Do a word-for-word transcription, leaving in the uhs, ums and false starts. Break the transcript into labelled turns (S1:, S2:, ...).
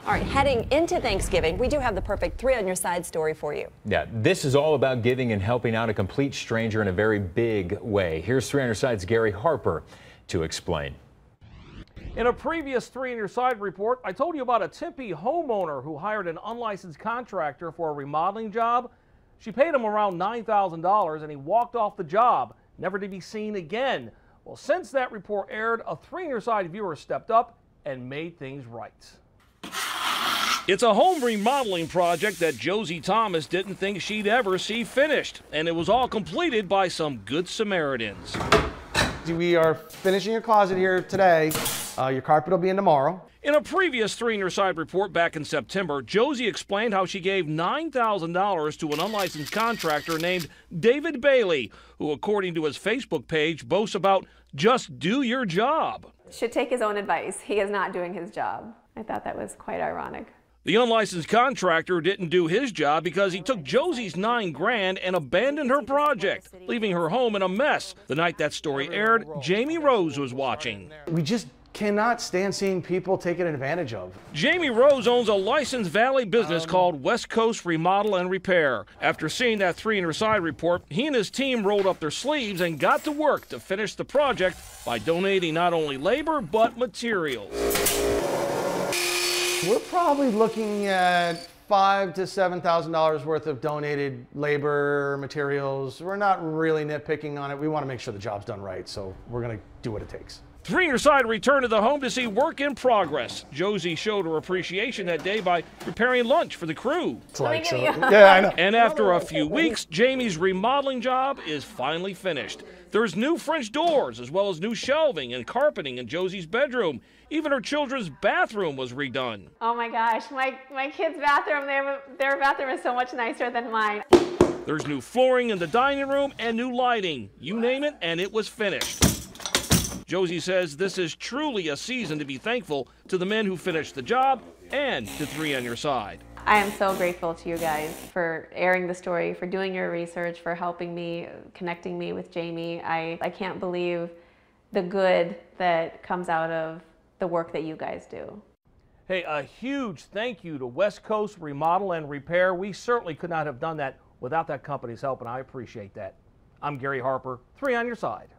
S1: All right, heading into Thanksgiving, we do have the perfect three on your side story for you.
S2: Yeah, this is all about giving and helping out a complete stranger in a very big way. Here's three on your side's Gary Harper to explain.
S3: In a previous three on your side report, I told you about a Tempe homeowner who hired an unlicensed contractor for a remodeling job. She paid him around nine thousand dollars and he walked off the job, never to be seen again. Well, since that report aired, a three on your side viewer stepped up and made things right. It's a home remodeling project that Josie Thomas didn't think she'd ever see finished, and it was all completed by some good Samaritans.
S4: We are finishing your closet here today. Uh, your carpet will be in tomorrow.
S3: In a previous three on your side report back in September, Josie explained how she gave nine thousand dollars to an unlicensed contractor named David Bailey, who, according to his Facebook page, boasts about just do your job.
S5: Should take his own advice. He is not doing his job. I thought that was quite ironic.
S3: The unlicensed contractor didn't do his job because he took Josie's nine grand and abandoned her project, leaving her home in a mess. The night that story aired, Jamie Rose was watching.
S4: We just cannot stand seeing people taken advantage of.
S3: Jamie Rose owns a licensed valley business um, called West Coast Remodel and Repair. After seeing that three on your side report, he and his team rolled up their sleeves and got to work to finish the project by donating not only labor but materials.
S4: We're probably looking at five to seven thousand dollars worth of donated labor materials. We're not really nitpicking on it. We want to make sure the job's done right, so we're going to do what it takes.
S3: Three on your side returned to the home to see work in progress. Josie showed her appreciation that day by preparing lunch for the crew.
S4: Like, so, yeah, I know.
S3: And after a few weeks, Jamie's remodeling job is finally finished. There's new French doors, as well as new shelving and carpeting in Josie's bedroom. Even her children's bathroom was redone.
S5: Oh my gosh, my, my kids' bathroom, they have a, their bathroom is so much nicer than mine.
S3: There's new flooring in the dining room and new lighting. You name it, and it was finished. Josie says this is truly a season to be thankful to the men who finished the job and to Three on Your Side.
S5: I am so grateful to you guys for airing the story, for doing your research, for helping me, connecting me with Jamie. I, I can't believe the good that comes out of the work that you guys do.
S3: Hey, a huge thank you to West Coast Remodel and Repair. We certainly could not have done that without that company's help, and I appreciate that. I'm Gary Harper, Three on Your Side.